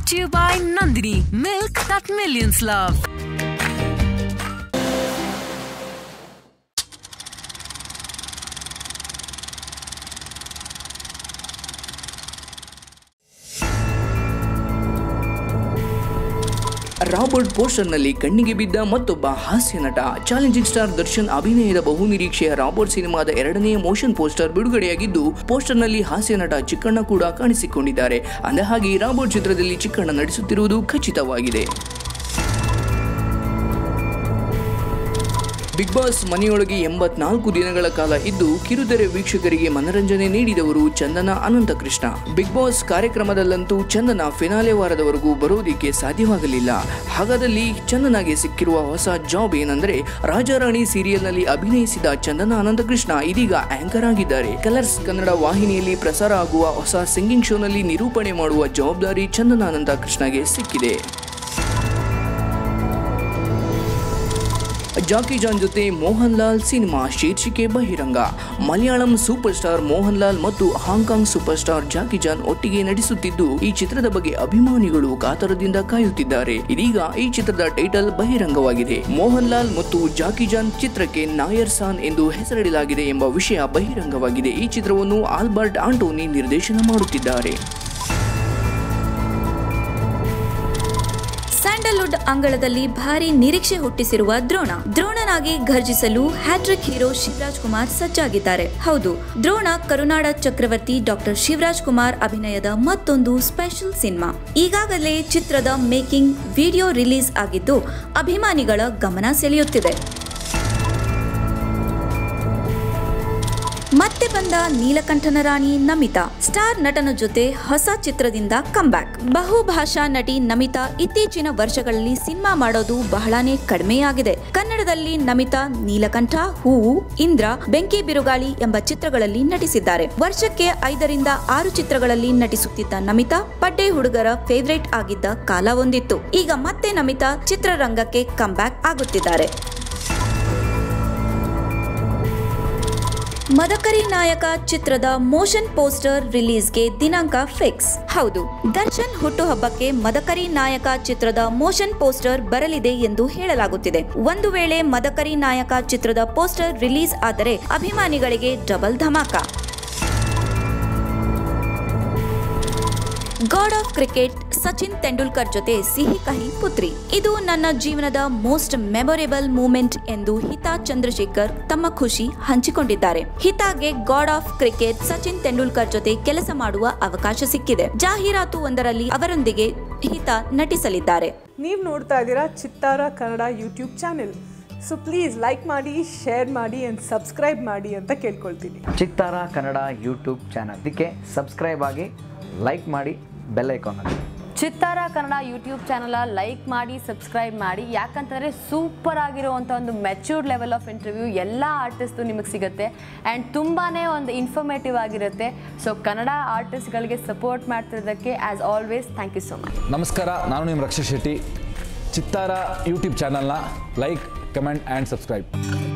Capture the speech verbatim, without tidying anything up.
to you by Nandini, milk that millions love. Robert ಪೋಸ್ಟರ್ನಲ್ಲಿ ಕಣ್ಣಿಗೆ ಬಿದ್ದ ಮತ್ತೊಬ್ಬ ಹಾಸ್ಯ ನಟ. ಚಾಲೆಂಜಿಂಗ್ ಸ್ಟಾರ್ ದರ್ಶನ್ ಅಭಿನಯದ ಬಹುನಿರೀಕ್ಷೆಯ ರಾಬರ್ಟ್ ಸಿನಿಮಾದ ಎರಡನೇ ಮೋಷನ್ ಪೋಸ್ಟರ್ ಬಿಡುಗಡೆಯಾಗಿದ್ದು, ಪೋಸ್ಟರ್ನಲ್ಲಿ ಹಾಸ್ಯ ನಟ ಚಿಕ್ಕಣ್ಣ ಕೂಡ ಕಾಣಿಸಿಕೊಂಡಿದ್ದಾರೆ. ಅಂದಹಾಗೆ ರಾಬರ್ಟ್ ಚಿತ್ರದಲ್ಲಿ ಚಿಕ್ಕಣ್ಣ ನಟಿಸುತ್ತಿರುವುದು ಖಚಿತವಾಗಿದೆ. ಬಿಗ್ ಬಾಸ್ ಮನೆಯೊಳಗೆ ಎಂಬತ್ನಾಲ್ಕು ದಿನಗಳ ಕಾಲ ಇದ್ದು ಕಿರುತೆರೆ ವೀಕ್ಷಕರಿಗೆ ಮನರಂಜನೆ ನೀಡಿದವರು ಚಂದನ ಅನಂತಕೃಷ್ಣ. ಬಿಗ್ ಬಾಸ್ ಕಾರ್ಯಕ್ರಮದಲ್ಲಂತೂ ಚಂದನ ಫಿನಾಲೆ ವಾರದವರೆಗೂ ಬರೋದಿಕ್ಕೆ ಸಾಧ್ಯವಾಗಲಿಲ್ಲ. ಹಾಗಾದಲ್ಲಿ ಚಂದನಾಗೆ ಸಿಕ್ಕಿರುವ ಹೊಸ ಜಾಬ್ ಏನಂದ್ರೆ, ರಾಜಾರಾಣಿ ಸೀರಿಯಲ್ನಲ್ಲಿ ಅಭಿನಯಿಸಿದ ಚಂದನ ಅನಂತಕೃಷ್ಣ ಇದೀಗ ಆಂಕರ್ ಆಗಿದ್ದಾರೆ. ಕಲರ್ಸ್ ಕನ್ನಡ ವಾಹಿನಿಯಲ್ಲಿ ಪ್ರಸಾರ ಆಗುವ ಹೊಸ ಸಿಂಗಿಂಗ್ ಶೋನಲ್ಲಿ ನಿರೂಪಣೆ ಮಾಡುವ ಜವಾಬ್ದಾರಿ ಚಂದನ ಅನಂತಕೃಷ್ಣಗೆ ಸಿಕ್ಕಿದೆ. ಜಾಕಿ ಜಾನ್ ಜೊತೆ ಮೋಹನ್ ಲಾಲ್ ಸಿನಿಮಾ ಶೀರ್ಷಿಕೆ ಬಹಿರಂಗ. ಮಲಯಾಳಂ ಸೂಪರ್ ಸ್ಟಾರ್ ಮೋಹನ್ ಲಾಲ್ ಮತ್ತು Hong Kong super star Jackie Chan ಒಟ್ಟಿಗೆ ನಟಿಸುತ್ತಿದ್ದು, ಈ ಚಿತ್ರದ ಬಗ್ಗೆ ಅಭಿಮಾನಿಗಳು ಕಾತರದಿಂದ ಕಾಯುತ್ತಿದ್ದಾರೆ. ಇದೀಗ ಈ ಚಿತ್ರದ ಟೈಟಲ್ ಬಹಿರಂಗವಾಗಿದೆ. ಮೋಹನ್ ಲಾಲ್ ಮತ್ತು ಜಾಕಿ ಜಾನ್ ಚಿತ್ರಕ್ಕೆ ನಾಯರ್ ಸಾನ್ ಎಂದು ಹೆಸರಿಡಲಾಗಿದೆ ಎಂಬ ವಿಷಯ ಬಹಿರಂಗವಾಗಿದೆ. ಈ ಚಿತ್ರವನ್ನು ಆಲ್ಬರ್ಟ್ ಆಂಟೋನಿ ನಿರ್ದೇಶನ ಮಾಡುತ್ತಿದ್ದಾರೆ. ಸ್ಯಾಂಡಲ್ವುಡ್ ಅಂಗಳದಲ್ಲಿ ಭಾರಿ ನಿರೀಕ್ಷೆ ಹುಟ್ಟಿಸಿರುವ ದ್ರೋಣ ದ್ರೋಣನಾಗಿ ಘರ್ಜಿಸಲು ಹ್ಯಾಟ್ರಿಕ್ ಹೀರೋ ಶಿವರಾಜ್ ಕುಮಾರ್ ಸಜ್ಜಾಗಿದ್ದಾರೆ. ಹೌದು, ದ್ರೋಣ ಕರುನಾಡ ಚಕ್ರವರ್ತಿ ಡಾಕ್ಟರ್ ಶಿವರಾಜ್ ಕುಮಾರ್ ಅಭಿನಯದ ಮತ್ತೊಂದು ಸ್ಪೆಷಲ್ ಸಿನಿಮಾ. ಈಗಾಗಲೇ ಚಿತ್ರದ ಮೇಕಿಂಗ್ ವಿಡಿಯೋ ರಿಲೀಸ್ ಆಗಿದ್ದು, ಅಭಿಮಾನಿಗಳ ಗಮನ ಸೆಳೆಯುತ್ತಿದೆ. ಮತ್ತೆ ಬಂದ ನೀಲಕಂಠನ ರಾಣಿ ನಮಿತಾ. ಸ್ಟಾರ್ ನಟನ ಜೊತೆ ಹೊಸ ಚಿತ್ರದಿಂದ ಕಂಬ್ಯಾಕ್. ಬಹುಭಾಷಾ ನಟಿ ನಮಿತಾ ಇತ್ತೀಚಿನ ವರ್ಷಗಳಲ್ಲಿ ಸಿನಿಮಾ ಮಾಡೋದು ಬಹಳಾನೇ ಕಡಿಮೆಯಾಗಿದೆ. ಕನ್ನಡದಲ್ಲಿ ನಮಿತಾ ನೀಲಕಂಠ, ಹೂವು, ಇಂದ್ರ, ಬೆಂಕಿ ಬಿರುಗಾಳಿ ಎಂಬ ಚಿತ್ರಗಳಲ್ಲಿ ನಟಿಸಿದ್ದಾರೆ. ವರ್ಷಕ್ಕೆ ಐದರಿಂದ ಆರು ಚಿತ್ರಗಳಲ್ಲಿ ನಟಿಸುತ್ತಿದ್ದ ನಮಿತಾ ಪಡ್ಡೆ ಹುಡುಗರ ಫೇವರೇಟ್ ಆಗಿದ್ದ ಕಾಲ ಒಂದಿತ್ತು. ಈಗ ಮತ್ತೆ ನಮಿತಾ ಚಿತ್ರರಂಗಕ್ಕೆ ಕಂಬ್ಯಾಕ್ ಆಗುತ್ತಿದ್ದಾರೆ. ಮದಕರಿ ನಾಯಕ ಚಿತ್ರದ ಮೋಷನ್ ಪೋಸ್ಟರ್ ರಿಲೀಸ್ಗೆ ದಿನಾಂಕ ಫಿಕ್ಸ್. ಹೌದು, ದರ್ಶನ್ ಹುಟ್ಟುಹಬ್ಬಕ್ಕೆ ಮದಕರಿ ನಾಯಕ ಚಿತ್ರದ ಮೋಷನ್ ಪೋಸ್ಟರ್ ಬರಲಿದೆ ಎಂದು ಹೇಳಲಾಗುತ್ತಿದೆ. ಒಂದು ವೇಳೆ ಮದಕರಿ ನಾಯಕ ಚಿತ್ರದ ಪೋಸ್ಟರ್ ರಿಲೀಸ್ ಆದರೆ ಅಭಿಮಾನಿಗಳಿಗೆ ಡಬಲ್ ಧಮಾಕ. God of cricket Sachin Tendulkar ಜೊತೆ ಸಿಹಿ ಕಹಿ ಪುತ್ರಿ. ಇದು ನನ್ನ ಜೀವನದ ಮೋಸ್ಟ್ ಮೆಮೊರೇಬಲ್ ಮೂಮೆಂಟ್ ಎಂದು ಹಿತಾ ಚಂದ್ರಶೇಖರ್ ತಮ್ಮ ಖುಷಿ ಹಂಚಿಕೊಂಡಿದ್ದಾರೆ. ಹಿತಾಗೆ god of cricket Sachin Tendulkar ಜೊತೆ ಕೆಲಸ ಮಾಡುವ ಅವಕಾಶ ಸಿಕ್ಕಿದೆ. ಜಾಹೀರಾತು ಒಂದರಲ್ಲಿ ಅವರೊಂದಿಗೆ ಹಿತಾ ನಟಿಸಲಿದ್ದಾರೆ. ನೀವು ನೋಡ್ತಾ ಇದ್ದೀರಾ Chittara Kannada YouTube channel. So please like ಮಾಡಿ, ಶೇರ್ ಮಾಡಿ ಅಂಡ್ ಸಬ್ಸ್ಕ್ರೈಬ್ ಮಾಡಿ ಅಂತ ಕೇಳ್ಕೊಳ್ತೀನಿ. ಚಿತ್ತಾರ ಕನ್ನಡ ಯೂಟ್ಯೂಬ್ ಚಾನಲ್ ಇದಕ್ಕೆ ಸಬ್ಸ್ಕ್ರೈಬ್ ಆಗಿ, ಲೈಕ್ ಮಾಡಿ, ಬೆಲ್ ಐಕಾನ್ ಅಲ್ಲಿ. Chittara Kannada YouTube channel like ಮಾಡಿ, ಸಬ್ಸ್ಕ್ರೈಬ್ ಮಾಡಿ. ಯಾಕಂತಂದರೆ ಸೂಪರ್ ಆಗಿರುವಂಥ ಒಂದು ಮೆಚ್ಯೂರ್ಡ್ ಲೆವೆಲ್ ಆಫ್ ಇಂಟರ್ವ್ಯೂ ಎಲ್ಲ ಆರ್ಟಿಸ್ಟು ನಿಮಗೆ ಸಿಗುತ್ತೆ ಆ್ಯಂಡ್ ತುಂಬಾ ಒಂದು ಇನ್ಫಾರ್ಮೇಟಿವ್ ಆಗಿರುತ್ತೆ. ಸೊ ಕನ್ನಡ ಆರ್ಟಿಸ್ಟ್ಗಳಿಗೆ ಸಪೋರ್ಟ್ ಮಾಡ್ತಿರೋದಕ್ಕೆ as always thank you so much. ನಮಸ್ಕಾರ, ನಾನು ನಿಮ್ಮ ರಕ್ಷಾ ಶೆಟ್ಟಿ. ಚಿತ್ತಾರ ಯೂಟ್ಯೂಬ್ ಚಾನಲ್ನ ಲೈಕ್, ಕಮೆಂಟ್ ಆ್ಯಂಡ್ ಸಬ್ಸ್ಕ್ರೈಬ್.